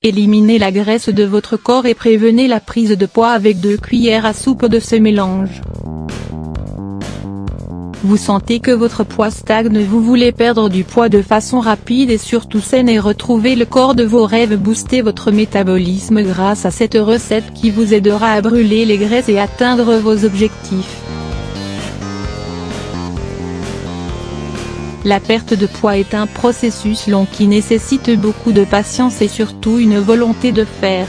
Éliminez la graisse de votre corps et prévenez la prise de poids avec 2 cuillères à soupe de ce mélange. Vous sentez que votre poids stagne, vous voulez perdre du poids de façon rapide et surtout saine et retrouver le corps de vos rêves. Boostez votre métabolisme grâce à cette recette qui vous aidera à brûler les graisses et atteindre vos objectifs. La perte de poids est un processus long qui nécessite beaucoup de patience et surtout une volonté de faire.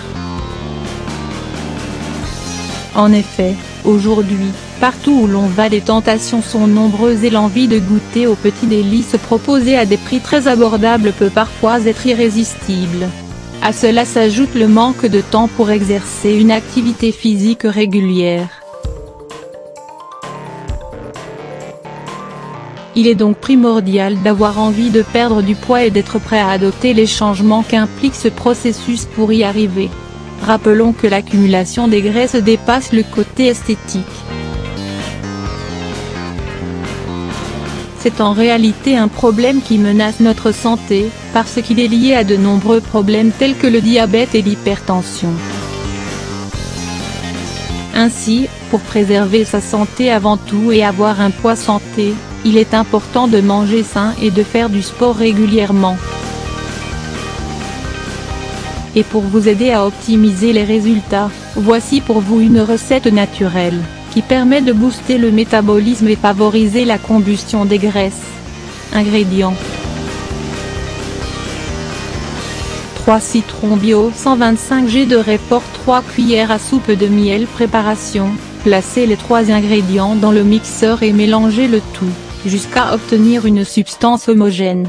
En effet, aujourd'hui, partout où l'on va les tentations sont nombreuses et l'envie de goûter aux petits délices proposés à des prix très abordables peut parfois être irrésistible. À cela s'ajoute le manque de temps pour exercer une activité physique régulière. Il est donc primordial d'avoir envie de perdre du poids et d'être prêt à adopter les changements qu'implique ce processus pour y arriver. Rappelons que l'accumulation des graisses dépasse le côté esthétique. C'est en réalité un problème qui menace notre santé, parce qu'il est lié à de nombreux problèmes tels que le diabète et l'hypertension. Ainsi, pour préserver sa santé avant tout et avoir un poids santé, il est important de manger sain et de faire du sport régulièrement. Et pour vous aider à optimiser les résultats, voici pour vous une recette naturelle, qui permet de booster le métabolisme et favoriser la combustion des graisses. Ingrédients: 3 citrons bio, 125 g de Réfort, 3 cuillères à soupe de miel. Préparation: placez les 3 ingrédients dans le mixeur et mélangez le tout, jusqu'à obtenir une substance homogène.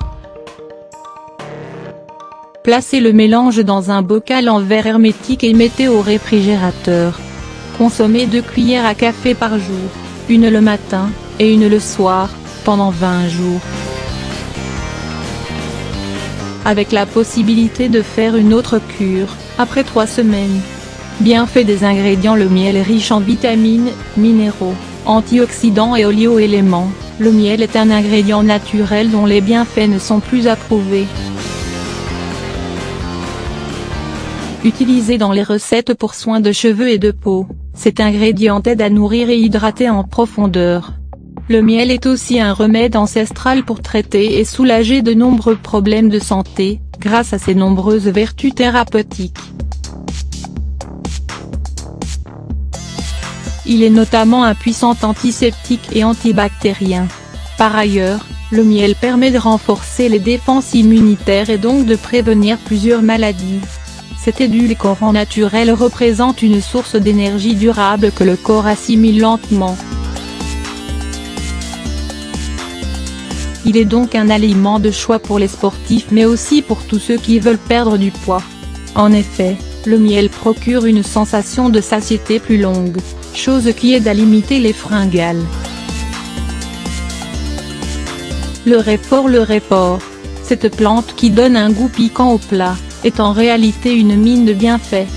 Placez le mélange dans un bocal en verre hermétique et mettez au réfrigérateur. Consommez 2 cuillères à café par jour, une le matin, et une le soir, pendant 20 jours. Avec la possibilité de faire une autre cure, après 3 semaines. Bienfaits des ingrédients: le miel est riche en vitamines, minéraux, antioxydants et oligo-éléments. Le miel est un ingrédient naturel dont les bienfaits ne sont plus à prouver. Utilisé dans les recettes pour soins de cheveux et de peau, cet ingrédient aide à nourrir et hydrater en profondeur. Le miel est aussi un remède ancestral pour traiter et soulager de nombreux problèmes de santé, grâce à ses nombreuses vertus thérapeutiques. Il est notamment un puissant antiseptique et antibactérien. Par ailleurs, le miel permet de renforcer les défenses immunitaires et donc de prévenir plusieurs maladies. Cet édulcorant naturel représente une source d'énergie durable que le corps assimile lentement. Il est donc un aliment de choix pour les sportifs mais aussi pour tous ceux qui veulent perdre du poids. En effet, le miel procure une sensation de satiété plus longue, chose qui aide à limiter les fringales. Le Réfort, cette plante qui donne un goût piquant au plat, est en réalité une mine de bienfaits.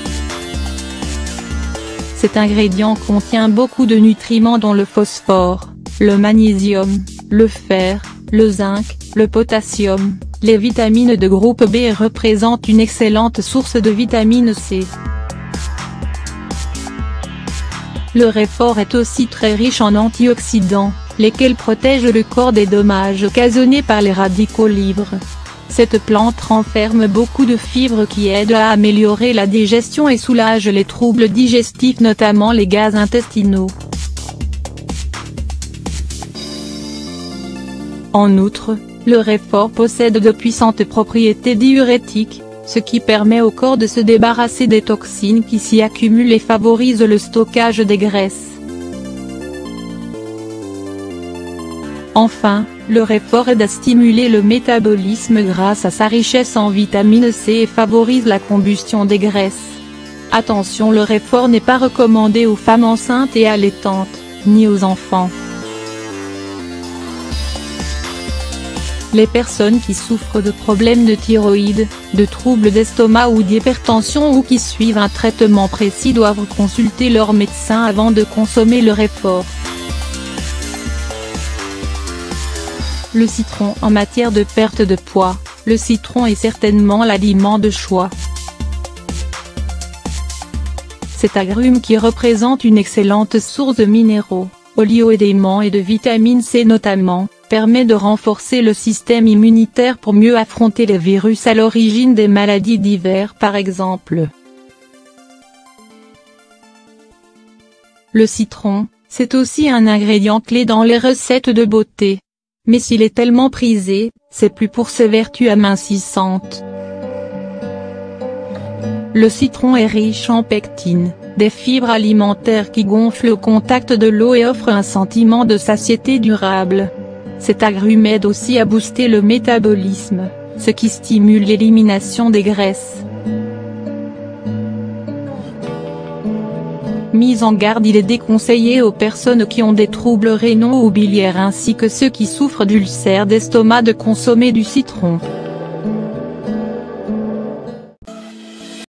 Cet ingrédient contient beaucoup de nutriments dont le phosphore, le magnésium, le fer, le zinc, le potassium, les vitamines de groupe B et représente une excellente source de vitamine C. Le Réfort est aussi très riche en antioxydants, lesquels protègent le corps des dommages occasionnés par les radicaux libres. Cette plante renferme beaucoup de fibres qui aident à améliorer la digestion et soulagent les troubles digestifs, notamment les gaz intestinaux. En outre, le Réfort possède de puissantes propriétés diurétiques, ce qui permet au corps de se débarrasser des toxines qui s'y accumulent et favorise le stockage des graisses. Enfin, le Réfort aide à stimuler le métabolisme grâce à sa richesse en vitamine C et favorise la combustion des graisses. Attention, le Réfort n'est pas recommandé aux femmes enceintes et allaitantes, ni aux enfants. Les personnes qui souffrent de problèmes de thyroïde, de troubles d'estomac ou d'hypertension ou qui suivent un traitement précis doivent consulter leur médecin avant de consommer le Réfort. Le citron en matière de perte de poids, le citron est certainement l'aliment de choix. Cet agrume qui représente une excellente source de minéraux, oligo-éléments et de vitamine C notamment, permet de renforcer le système immunitaire pour mieux affronter les virus à l'origine des maladies diverses par exemple. Le citron, c'est aussi un ingrédient clé dans les recettes de beauté. Mais s'il est tellement prisé, c'est plus pour ses vertus amincissantes. Le citron est riche en pectine, des fibres alimentaires qui gonflent au contact de l'eau et offrent un sentiment de satiété durable. Cet agrume aide aussi à booster le métabolisme, ce qui stimule l'élimination des graisses. Mise en garde, il est déconseillé aux personnes qui ont des troubles rénaux ou biliaires ainsi que ceux qui souffrent d'ulcères d'estomac de consommer du citron.